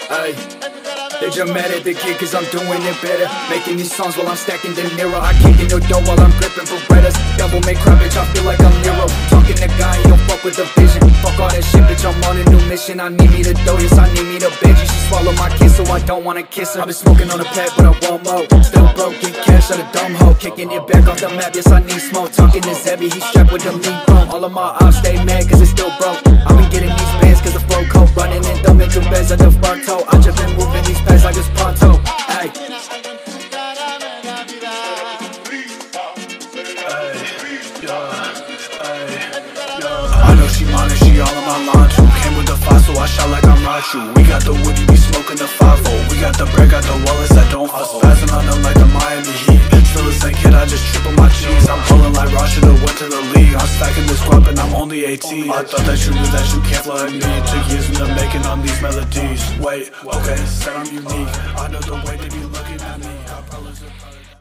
Ay, they just mad at the kid cause I'm doing it better. Making these songs while I'm stacking De Niro. I kick in your dough while I'm gripping Berettas. Devil may cry, bitch, I feel like I'm Nero. Talking to guy, you don't fuck with the vision. Fuck all that shit, bitch, I'm on a new mission. I need me to dough, yes, I need me to bitch. She swallow my kiss, so I don't wanna kiss her. I've been smoking on a pad, but I want more. Still broke, get cash out a dumb hoe. Kicking it back off the map, yes, I need smoke. Talking to Zebby, he's strapped with the lean bone. All of my ops stay mad cause it's still broke. I been getting these bands cause the flow cold. Running in dumb into beds at the bar toe. I just been moving these pads like it's pronto. Ay. I know she mine and she all in my line too. Came with the fossil, I shot like I'm Rachu. We got the woody, we smoking the 5-0. We got the bread, got the wallets that don't fall. Spazzing on them like the Miami Heat. Still the same kid, I just triple my cheese. I'm pulling like Rashida went to the league. I'm stacking this guap and I'm only 18. I thought that you knew that you can't flood me. It took years in the making on these melodies. Wait, okay, said I'm unique. I know the way they be looking at me. I promise